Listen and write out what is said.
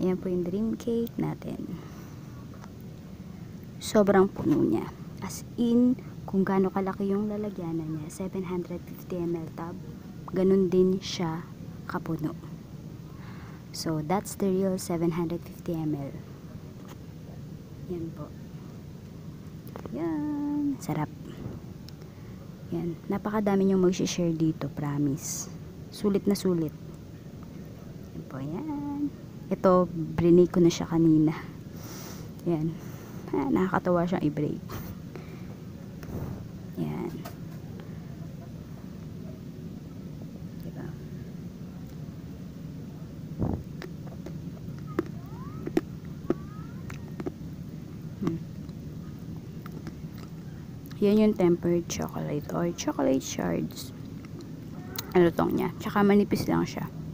Ayan po yung dream cake natin. Sobrang puno niya. As in, kung gaano kalaki yung lalagyanan niya, 750 ml tub, ganun din siya kapuno. So, that's the real 750 ml. Yan po. Yan. Sarap. Yan. Napakadami niyong mag-share dito, promise. Sulit na sulit. Yan po, yan. Ito, brinake ko na siya kanina. Yan. Nakakatawa siyang i-break. Yan. Diba? Yan yung tempered chocolate or chocolate shards. Ano tong niya? Tsaka manipis lang siya.